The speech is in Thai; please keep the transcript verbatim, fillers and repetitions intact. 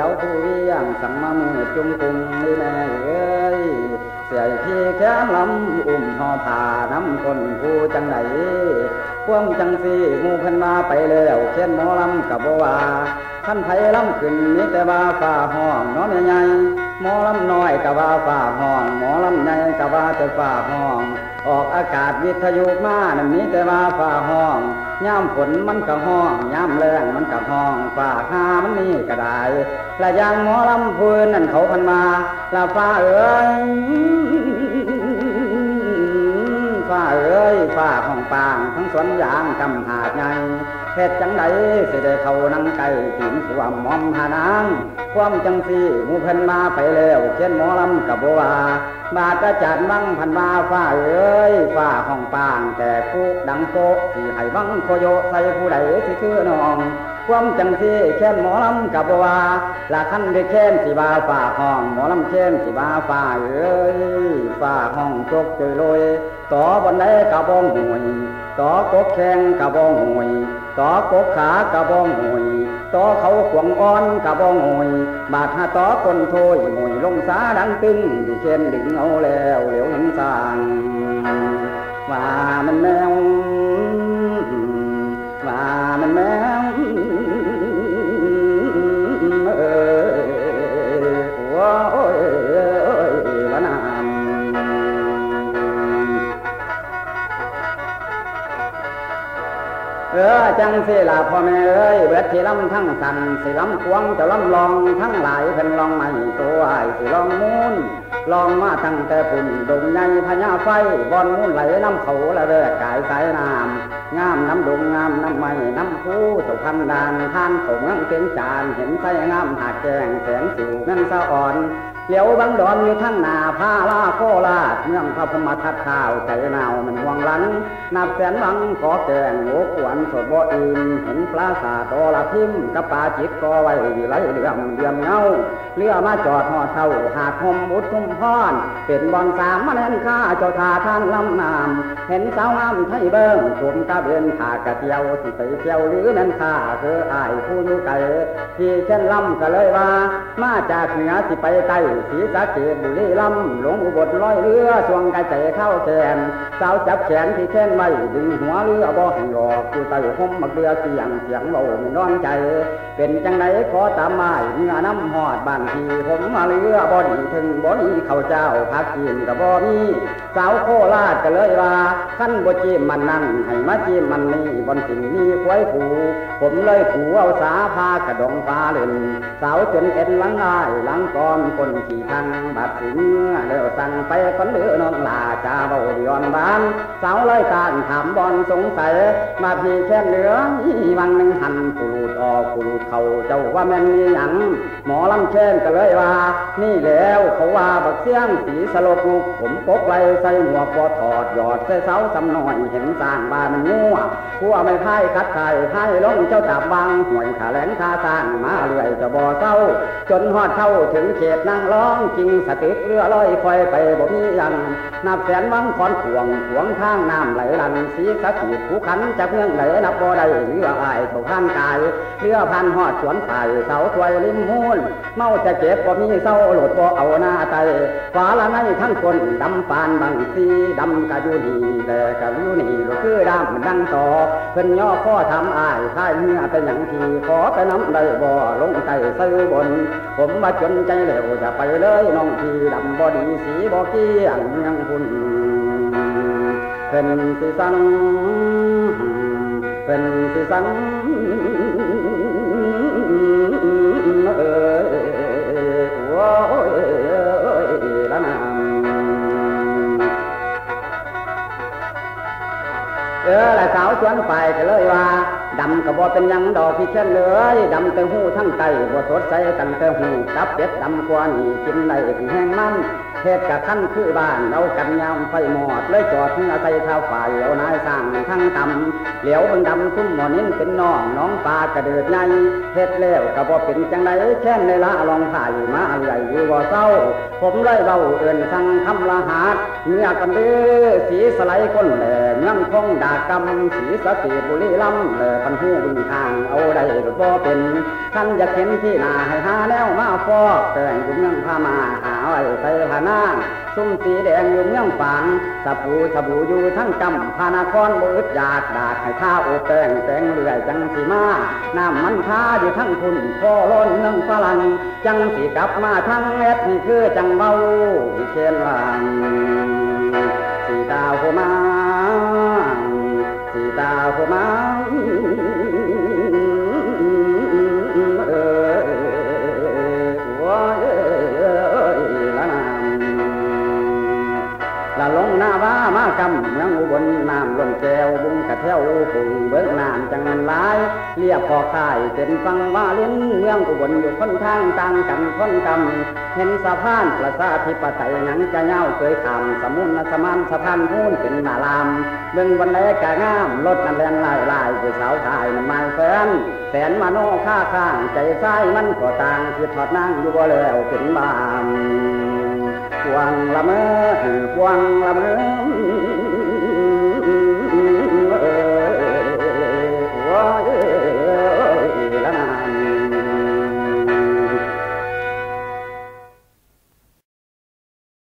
ยวผู้เลี้ยงสังมามือจุ่มกุมนี่แม่เอ้ยเสียพี่แค่ลำอุ้มห่อผ้าน้ำคนผู้จังไหนความจังสีงูเพิ่นมาไปแล้วเช่นหมอลำกับบัวท่านไผลำขึ้นนี้แต่ว่าฝ่าห้องน้องใหญ่หมอลำน้อยกับว่าฝ่าห้องหมอลำใหญ่กับว่าแต่ฝ่าห้องออกอากาศวิทยุมานั่นนี้แต่ว่าฝ่าห้องย่ำฝนมันก็ห้องย่ำแรงมันก็ห้องฝ่าหามันนี่ก็ได้และอย่างหมอลำพื้นนั่นเขาพันมาละฝ่าเอ้ยฝ่าเอ้ยฝ่าห้องปางทั้งสวนยางกำหาดใหญ่เฮ็ดจังใดสิได้เข้านั่งไก่ถึงสวมมอมหานางความจังสีหมู่เพิ่นมาไปแล้วเช่นหมอลำกับบัวบาดอาจารย์วังพันมาฝ่าเอ้ยฝ่าห้องปางแต่ผู้ดังโกสิให้วังโคโยใส่ผู้ใดสิคือน้องความจังสีแค่นหมอลำกับบัวละคันได้แค่นสิบาฝ่าห้องหมอลำแค่นสิบาฝ่าเอ้ยฝ่าห้องจกเจยลอยต่อบนไดกะบ้องหวยต่อกกแข้งกะบ้องหวยต่อกกขากะบ้องหวยต่อเขาขวงอ่อนกะบ้องหวยบาดหาต่อคนโถยหวยลงสาดังตึงดิเช่นดึงเอาแล้วเหลียวเห็นสร้างว่ามันแมวว่ามันแมวเออโอ้ยละนามเออจังสิล่ะพ่อแม่เอ้ยเบิดที่ลำทั้งสันสิลำควงจะลำลองทั้งหลายเป็นลองใหม่ตัวไอ้สิลองมูนลองมาตั้งแต่ปุ่นดงใหญ่พญาไฟบอนมูนไหลน้ำเขาละเรือกายสายน้ำงามน้ำดงงามน้ำไม้น้ำผู้สุพรรณดานท่านผมนั่งเสียงจานเห็นไฟงามหาแกงแสงสิวนั่นสะอ่อนเหลียวบังดอนอยู่ทั้งนาผ้าลาโคราชเมืองพระพรหมทัตข้าวใจหนาวมันห่วงหลังนับแสนหวังขอแกงโอ้ขวัญสดบ่อิ่มเห็นปลาสาตอละพิมกับปลาจิตก็ไว้ไหลเลื่อมเลื่อมเงาเรือมาจอดห่อเท่าหาดหมบุตรทุ่มพรเป็นบอนสามมาเล่นข้าเจ้าทาท่านลำนามเห็นสาวงามไทยเบิ้งสวมกระเบนขากระเทียวสิไปเที่ยวหรือนั่นข้าคืออายผู้อยู่ไกลที่เช่นลำก็เลยว่ามาจากเหนือสิไปใต้ศรีสะเกษบุรีลำหลวงอุบลร้อยเรือสวงกระเจเข้าแขนสาวจับแขนที่แขนไว้ดึงหัวเรือบ่ให้หลอกอยู่ใต้ห่มมักเรือเสียงเสียงเบาไม่นอนใจเป็นจังไดขอตามมาเมื่อน้ำหอดบ้านที่ผมมาเรือบ่ดีถึงบ่ดีเข้าเจ้าพักกินกับบ่มีสาวโคราชก็เลยว่าขั้นบ่จิ้มมันนั่นให้มาจิ้มมันนี่บนสิ่งนี้ควยผูผมเลยผูเอาสาพากระดองฟ้าเล่นสาวจนเอ็นหลังอ้ายหลังก้อนคนขี่ทางบาดถึงเดี๋ยวสั่งไปคนเดือน้องลาจ่าเบาย้อนบ้านสาวเลยตานถามบอลสงสัยมาพี่แค่เหนือวังหนึ่งหันปูดออกปูดเขาเจ้าว่าแม่นมีหยังหมอลำแค้นก็เลยว่านี่แล้วเขาว่าบักเสียงสีสลบลูกผมปกไว้ใส่หมวกพอถอดหยอดใส่เสาสำหน่อยเห็นสร้างบ้านมันงัวผัวไม่พ่ายคัดไข่พ่ายลงเจ้าจับวางห่วยขาแหลงท่าสร้างมาเรื่อยจะบ่อเศร้าจนหอดเข้าถึงเขตนั่งร้องจริงสติเรือลอยคอยไปบ่มียังนับแสนวังขอนขวงขวงทางน้ำไหลลันสีสะขีดภูขันจากเมืองไหลนับบ่ได้เรืออายตกพันกายเรือพันหอดสวนไผ่เสาถวยริมหูนเมาจะเก็บบ่มีเศร้าโหลดบ่เอาหน้าไตฟ้าละในทั้งคนดำปานบางสีดำกะอยู่นี่แต่กะอยู่นี่ก็คือดำดังต่อเพิ่นย่อข้อทำอายท้ายเมื่อเป็นอย่างที่ขอไปน้ำได้บ่ลงใจซื้อบนผมมาจนใจเหลวจะไปเลยน้องที่ดำบ่ดีสีบ่เกี้ยงยังพุ่นเป็นสิสังเป็นสิสังเออโอ้ยละนามเออละสาวชวนไปก็เลยว่าดำก็บ่เป็นยังดอกพี่เช่นเลยดำแต่หูทั้งไตบ่สดใสตั้งแต่หูกับเป็ดดำกว่านี่กินได้แห้งมันเฮ็ดกะขั้นคือบ้านเอากันยามไฟหมอดเลยจอดเมื่อใส่เท้าฝ่ายเอานายสร้างทั้งตำเหลียวบังดำทุ่มหมอนิ้นเป็นน้องน้องปลากระเดือดใหญ่เฮ็ดแล้วก็บ่เป็นจังไดแค่ในละลองถ่ายมาใหญ่อยู่บ่เศร้าผมเลยเว้าเอิ้นสั่งคำละหาดเมื่อกันเด้อสีสไลก้นแหลเมืองคงดากำสีสะเกษบุรีลำแหลคันหูบึงทางเอาได้หรือบ่เป็นท่านอยากเห็นที่นาให้หาแนวมาฟอกแต่งอยู่เมืองพามาหาไว้ใส่ผ้าหน้าซุ้มสีแดงอยู่เมืองฝางสบู่สบู่อยู่ทั้งกำพานครบ่อึดอยากดาดให้ท่าโอแป้งแป้งเลื่อยจังสีมาน้ำมันท่าอยู่ทั้งคุณพ่อล้นเมืองฝรั่งจังสีกลับมาทั้งเอ็ดนี่คือจังเบาอีเชนลังสีตาหัวมาสีตาหัวมาเออว้าเออละนามละลงหน้าบ้ามากำเมืองอุบลน้ำล้นแก้วบุ้งกระเที่ยวปุ่งเบิ้งน้ำจังหลายเรียบพอข่ายเป็นฟังว่าลิ้นเมืองอุบลอยู่คนทางต่างกันคนกำเห็นสะพานประชาธิปไตยหนังจะเงาเคยขำสมุนสมานสะพานพูนเป็นนาลามเบื้องวันแรกกะงามรถนั่นแรงลายลายผู้สาวถ่ายน้ำมันแฟนแสนมาโนค่าข้างใจใส่มันก็ต่างคือถอดนั่งอยู่บ่แล้วเป็นบามควงละเมอควงละเมอ